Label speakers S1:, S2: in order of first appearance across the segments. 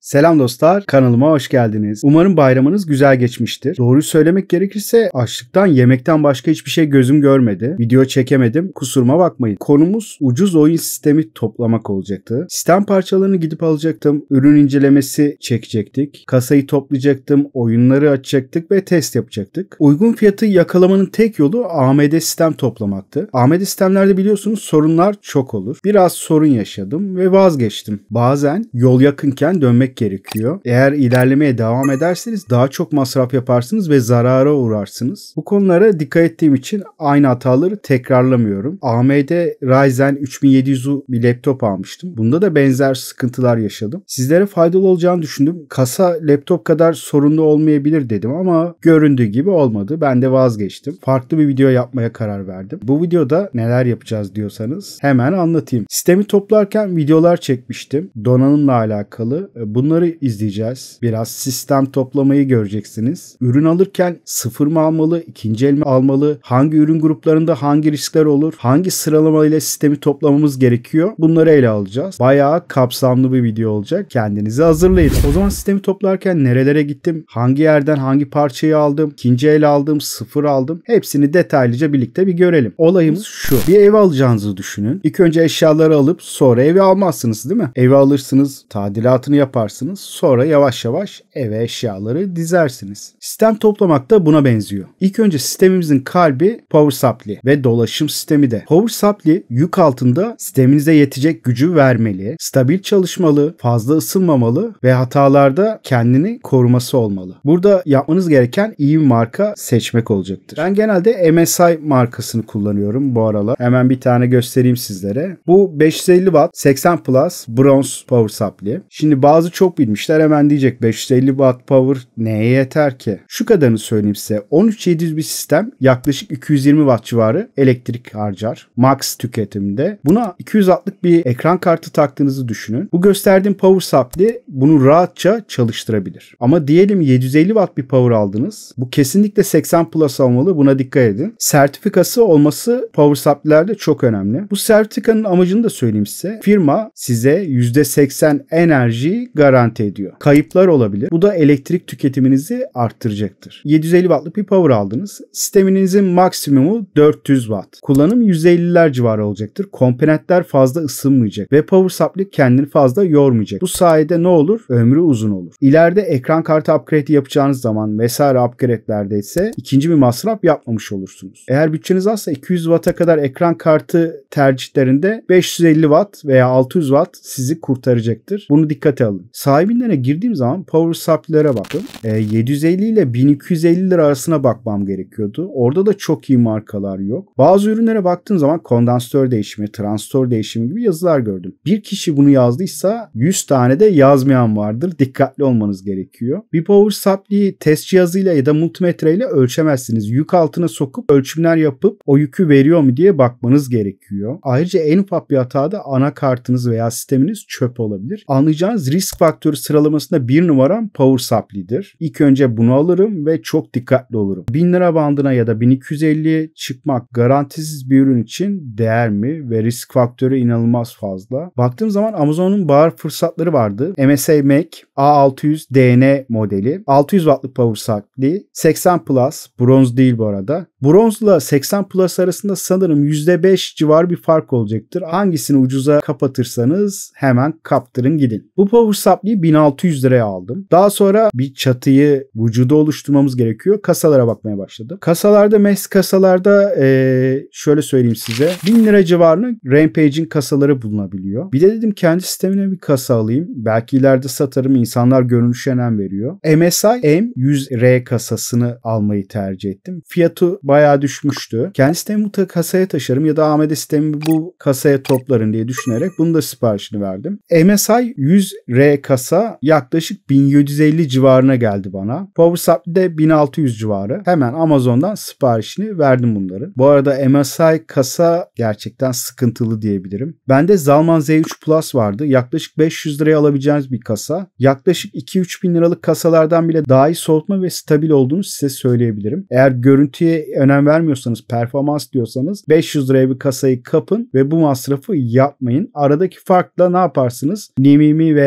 S1: Selam dostlar, kanalıma hoş geldiniz. Umarım bayramınız güzel geçmiştir. Doğruyu söylemek gerekirse açlıktan yemekten başka hiçbir şey gözüm görmedi. Video çekemedim, kusuruma bakmayın. Konumuz ucuz oyun sistemi toplamak olacaktı. Sistem parçalarını gidip alacaktım, ürün incelemesi çekecektik, kasayı toplayacaktım, oyunları açacaktık ve test yapacaktık. Uygun fiyatı yakalamanın tek yolu AMD sistem toplamaktı. AMD sistemlerde biliyorsunuz sorunlar çok olur. Biraz sorun yaşadım ve vazgeçtim. Bazen yol yakınken dönmek gerekiyor. Eğer ilerlemeye devam ederseniz daha çok masraf yaparsınız ve zarara uğrarsınız. Bu konulara dikkat ettiğim için aynı hataları tekrarlamıyorum. AMD Ryzen 3700'u bir laptop almıştım. Bunda da benzer sıkıntılar yaşadım. Sizlere faydalı olacağını düşündüm. Kasa laptop kadar sorunlu olmayabilir dedim ama göründüğü gibi olmadı. Ben de vazgeçtim. Farklı bir video yapmaya karar verdim. Bu videoda neler yapacağız diyorsanız hemen anlatayım. Sistemi toplarken videolar çekmiştim. Donanımla alakalı. Bunları izleyeceğiz. Biraz sistem toplamayı göreceksiniz. Ürün alırken sıfır mı almalı, ikinci el mi almalı, hangi ürün gruplarında hangi riskler olur, hangi sıralamayla sistemi toplamamız gerekiyor, bunları ele alacağız. Bayağı kapsamlı bir video olacak. Kendinizi hazırlayın. O zaman sistemi toplarken nerelere gittim, hangi yerden hangi parçayı aldım, ikinci el aldım, sıfır aldım, hepsini detaylıca birlikte bir görelim. Olayımız şu. Bir ev alacağınızı düşünün. İlk önce eşyaları alıp sonra evi almazsınız değil mi? Evi alırsınız, tadilatını yaparsınız. Sonra yavaş yavaş eve eşyaları dizersiniz. Sistem toplamak da buna benziyor. İlk önce sistemimizin kalbi power supply ve dolaşım sistemi de. Power supply yük altında sisteminize yetecek gücü vermeli, stabil çalışmalı, fazla ısınmamalı ve hatalarda kendini koruması olmalı. Burada yapmanız gereken iyi bir marka seçmek olacaktır. Ben genelde MSI markasını kullanıyorum bu aralar. Hemen bir tane göstereyim sizlere. Bu 550 Watt 80 Plus bronze power supply. Şimdi bazı çok bilmişler hemen diyecek 550 Watt power neye yeter ki? Şu kadarını söyleyeyim size. 13700 bir sistem yaklaşık 220 Watt civarı elektrik harcar. Max tüketimde. Buna 200 Watt'lık bir ekran kartı taktığınızı düşünün. Bu gösterdiğim power supply bunu rahatça çalıştırabilir. Ama diyelim 750 Watt bir power aldınız. Bu kesinlikle 80 Plus olmalı. Buna dikkat edin. Sertifikası olması power supply'lerde çok önemli. Bu sertifikanın amacını da söyleyeyim size. Firma size %80 enerjiyi garanti ediyor. Kayıplar olabilir. Bu da elektrik tüketiminizi arttıracaktır. 750 Watt'lık bir power aldınız. Sisteminizin maksimumu 400 Watt. Kullanım %50'ler civarı olacaktır. Komponentler fazla ısınmayacak ve power supply kendini fazla yormayacak. Bu sayede ne olur? Ömrü uzun olur. İleride ekran kartı upgrade yapacağınız zaman vesaire upgrade'lerde ise ikinci bir masraf yapmamış olursunuz. Eğer bütçeniz azsa 200 Watt'a kadar ekran kartı tercihlerinde 550 Watt veya 600 Watt sizi kurtaracaktır. Bunu dikkate alın. Sahibinden girdiğim zaman power supply'lere baktım. 750 ile 1250 lira arasına bakmam gerekiyordu. Orada da çok iyi markalar yok. Bazı ürünlere baktığım zaman kondansatör değişimi, transistör değişimi gibi yazılar gördüm. Bir kişi bunu yazdıysa 100 tane de yazmayan vardır. Dikkatli olmanız gerekiyor. Bir power supply'yi test cihazıyla ya da multimetreyle ölçemezsiniz. Yük altına sokup ölçümler yapıp o yükü veriyor mu diye bakmanız gerekiyor. Ayrıca en ufak bir hatada anakartınız veya sisteminiz çöp olabilir. Anlayacağınız risk faktörü sıralamasında bir numaram power supply'dir. İlk önce bunu alırım ve çok dikkatli olurum. 1000 lira bandına ya da 1250'ye çıkmak garantisiz bir ürün için değer mi ve risk faktörü inanılmaz fazla. Baktığım zaman Amazon'un bağır fırsatları vardı. MSI Mac A600 DN modeli. 600 wattlık power supply. 80 Plus. Bronz değil bu arada. Bronzla 80 Plus arasında sanırım %5 civarı bir fark olacaktır. Hangisini ucuza kapatırsanız hemen kaptırın gidin. Bu power supply'yi 1600 liraya aldım. Daha sonra bir çatıyı vücuda oluşturmamız gerekiyor. Kasalara bakmaya başladım. Kasalarda, MES kasalarda şöyle söyleyeyim size. 1000 lira civarında Rampage'in kasaları bulunabiliyor. Bir de dedim kendi sistemine bir kasa alayım. Belki ileride satarım. İnsanlar görünüşe önem veriyor. MSI M100R kasasını almayı tercih ettim. Fiyatı bayağı düşmüştü. Kendi sistemimi bu kasaya taşırım ya da AMD sistemimi bu kasaya toplarım diye düşünerek bunu da siparişini verdim. MSI 100R kasa yaklaşık 1750 civarına geldi bana. Power supply'de 1600 civarı. Hemen Amazon'dan siparişini verdim bunları. Bu arada MSI kasa gerçekten sıkıntılı diyebilirim. Bende Zalman Z3 Plus vardı. Yaklaşık 500 liraya alabileceğiniz bir kasa. Yaklaşık 2-3 bin liralık kasalardan bile daha iyi soğutma ve stabil olduğunu size söyleyebilirim. Eğer görüntüye önem vermiyorsanız, performans diyorsanız 500 liraya bir kasayı kapın ve bu masrafı yapmayın. Aradaki farkla ne yaparsınız? NVMe veya hard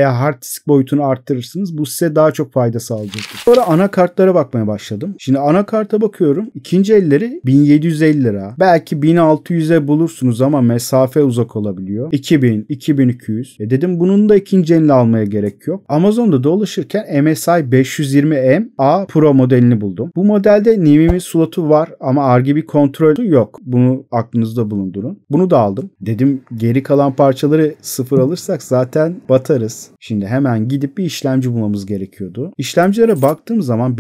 S1: istatistik boyutunu arttırırsınız. Bu size daha çok fayda sağlayacaktır. Sonra anakartlara bakmaya başladım. Şimdi anakarta bakıyorum. İkinci elleri 1750 lira. Belki 1600'e bulursunuz ama mesafe uzak olabiliyor. 2000, 2200. Dedim bunun da ikinci elini almaya gerek yok. Amazon'da dolaşırken MSI 520M A Pro modelini buldum. Bu modelde NVMe slotu var ama RGB kontrolü yok. Bunu aklınızda bulundurun. Bunu da aldım. Dedim geri kalan parçaları sıfır alırsak zaten batarız. Şimdi hemen gidip bir işlemci bulmamız gerekiyordu. İşlemcilere baktığım zaman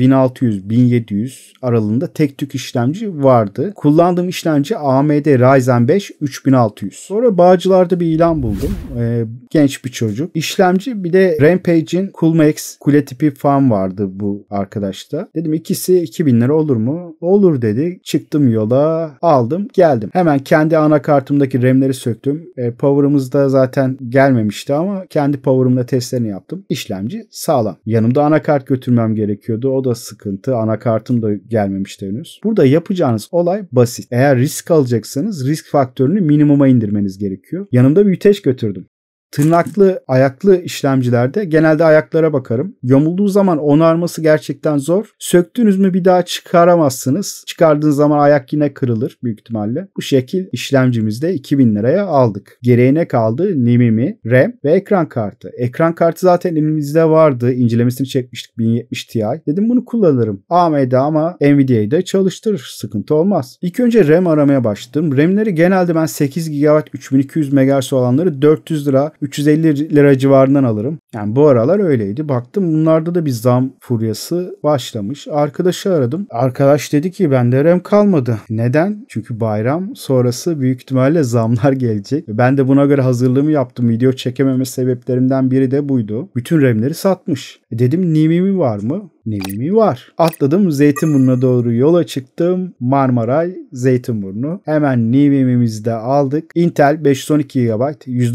S1: 1600-1700 aralığında tek tük işlemci vardı. Kullandığım işlemci AMD Ryzen 5 3600. Sonra Bağcılar'da bir ilan buldum. Genç bir çocuk. İşlemci bir de Rampage'in Coolmax kule tipi fan vardı bu arkadaşta. Dedim ikisi 2000 lira olur mu? Olur dedi. Çıktım yola, aldım, geldim. Hemen kendi anakartımdaki RAM'leri söktüm. Power'ımız da zaten gelmemişti ama kendi power'ımla testlerini yaptım. İşlemci sağlam. Yanımda anakart götürmem gerekiyordu. O da sıkıntı. Anakartım da gelmemişti henüz. Burada yapacağınız olay basit. Eğer risk alacaksanız risk faktörünü minimuma indirmeniz gerekiyor. Yanımda büyüteç götürdüm. Tırnaklı, ayaklı işlemcilerde genelde ayaklara bakarım. Yamulduğu zaman onarması gerçekten zor. Söktünüz mü bir daha çıkaramazsınız. Çıkardığınız zaman ayak yine kırılır büyük ihtimalle. Bu şekil işlemcimizde 2000 liraya aldık. Geriye ne kaldı? NVMe, RAM ve ekran kartı. Ekran kartı zaten elimizde vardı. İncelemesini çekmiştik 1070 Ti. Dedim bunu kullanırım. AMD ama Nvidia'yı da çalıştırır. Sıkıntı olmaz. İlk önce RAM aramaya başladım. RAM'leri genelde ben 8 GB 3200 MHz olanları 400 lira 350 lira civarından alırım. Yani bu aralar öyleydi. Baktım bunlarda da bir zam furyası başlamış. Arkadaşı aradım. Arkadaş dedi ki bende RAM kalmadı. Neden? Çünkü bayram sonrası büyük ihtimalle zamlar gelecek. Ben de buna göre hazırlığımı yaptım. Video çekememe sebeplerimden biri de buydu. Bütün RAM'leri satmış. Dedim NVMe var mı? NVMe var. Atladım Zeytinburnu'na doğru yola çıktım. Marmaray, Zeytinburnu. Hemen NVMe'mizi de aldık. Intel 512 GB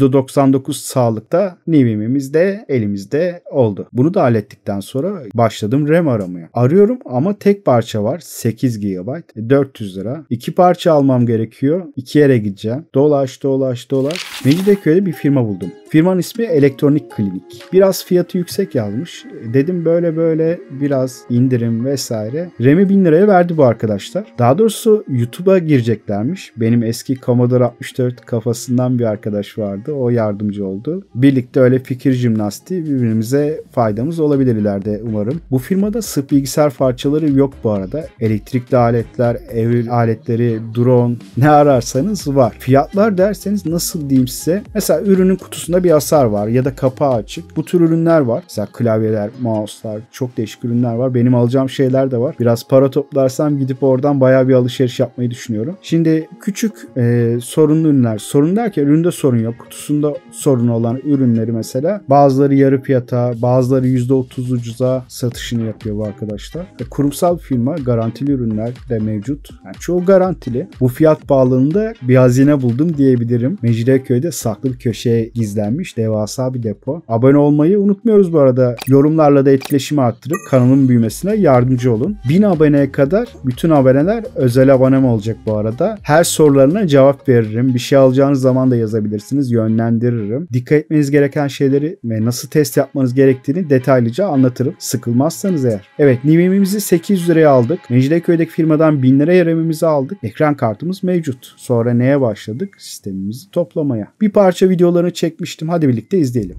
S1: %99 sağlıkta NVMe'miz de elimizde oldu. Bunu da hallettikten sonra başladım RAM aramaya. Arıyorum ama tek parça var. 8 GB 400 lira. 2 parça almam gerekiyor. 2 yere gideceğim. Dolaş. Mecidiyeköy'de bir firma buldum. Firmanın ismi Elektronik Klinik. Biraz fiyatı yüksek yazmış. Dedim böyle biraz indirim vesaire. RAM'i 1000 liraya verdi bu arkadaşlar. Daha doğrusu YouTube'a gireceklermiş. Benim eski Commodore 64 kafasından bir arkadaş vardı. O yardımcı oldu. Birlikte öyle fikir jimnastiği birbirimize faydamız olabilir ileride umarım. Bu firmada sırf bilgisayar parçaları yok bu arada. Elektrikli aletler, ev aletleri, drone ne ararsanız var. Fiyatlar derseniz nasıl diyeyim size? Mesela ürünün kutusunda bir hasar var ya da kapağı açık. Bu tür ürünler var. Mesela klavyeler, mouse'lar, çok değişik ürünler var. Benim alacağım şeyler de var. Biraz para toplarsam gidip oradan bayağı bir alışveriş yapmayı düşünüyorum. Şimdi küçük sorunlu ürünler. Sorun derken üründe sorun yok. Kutusunda sorun olan ürünleri mesela bazıları yarı fiyata, bazıları %30 ucuza satışını yapıyor bu arkadaşlar. Kurumsal bir firma, garantili ürünler de mevcut. Yani çoğu garantili. Bu fiyat bağlamında bir hazine buldum diyebilirim. Mecidiyeköy'de saklı bir köşeye gizlenmiş devasa bir depo. Abone olmayı unutmuyoruz bu arada. Yorumlarla da etkileşimi arttırıp kanalın büyümesine yardımcı olun. 1000 aboneye kadar bütün aboneler özel abonem olacak bu arada. Her sorularına cevap veririm. Bir şey alacağınız zaman da yazabilirsiniz. Yönlendiririm. Dikkat etmeniz gereken şeyleri ve nasıl test yapmanız gerektiğini detaylıca anlatırım. Sıkılmazsanız eğer. Evet, NVMe'mizi 800 liraya aldık. Mecidiyeköy'deki firmadan 1000 liraya RAM'imizi aldık. Ekran kartımız mevcut. Sonra neye başladık? Sistemimizi toplamaya. Bir parça videolarını çekmiştim. Hadi birlikte izleyelim.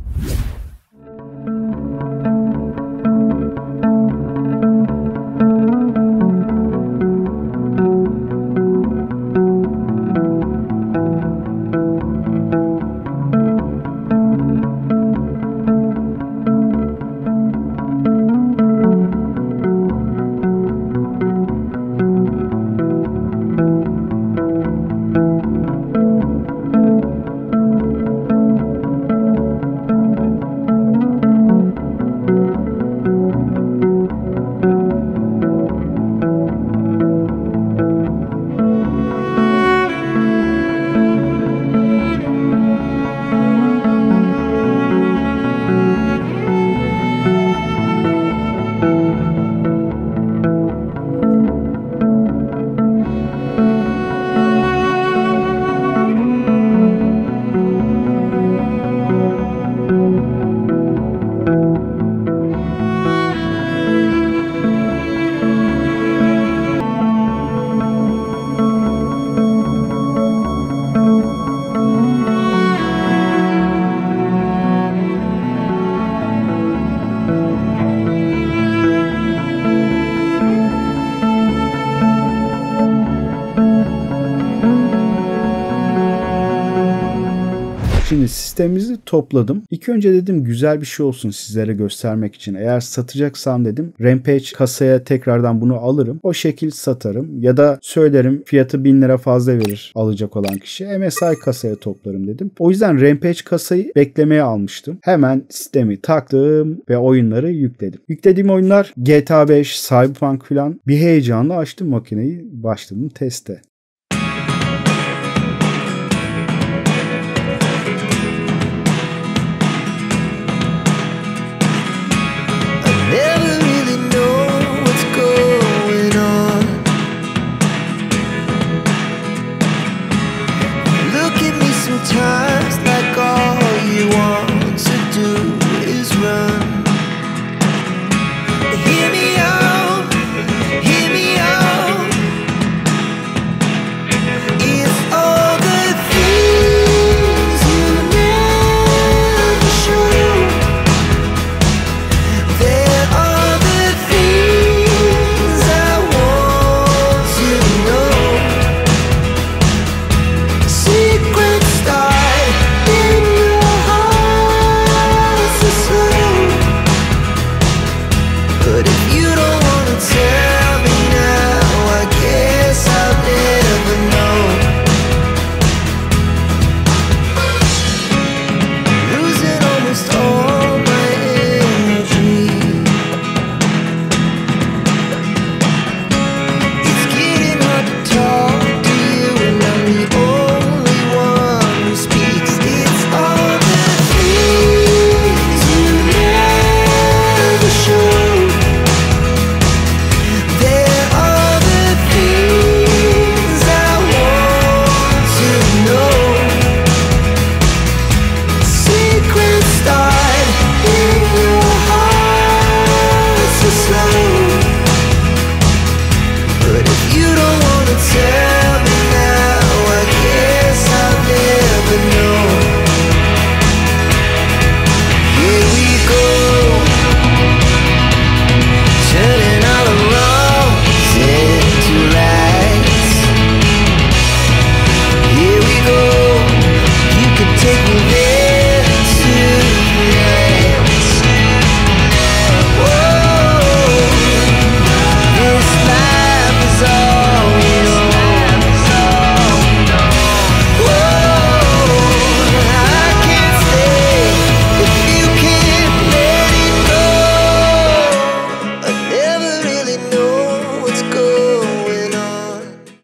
S1: Şimdi sistemimizi topladım. İlk önce dedim güzel bir şey olsun sizlere göstermek için. Eğer satacaksam dedim Rampage kasaya tekrardan bunu alırım. O şekil satarım. Ya da söylerim fiyatı 1000 lira fazla verir alacak olan kişi. MSI kasaya toplarım dedim. O yüzden Rampage kasayı beklemeye almıştım. Hemen sistemi taktım ve oyunları yükledim. Yüklediğim oyunlar GTA 5, Cyberpunk falan. Bir heyecanla açtım makineyi. Başladım teste.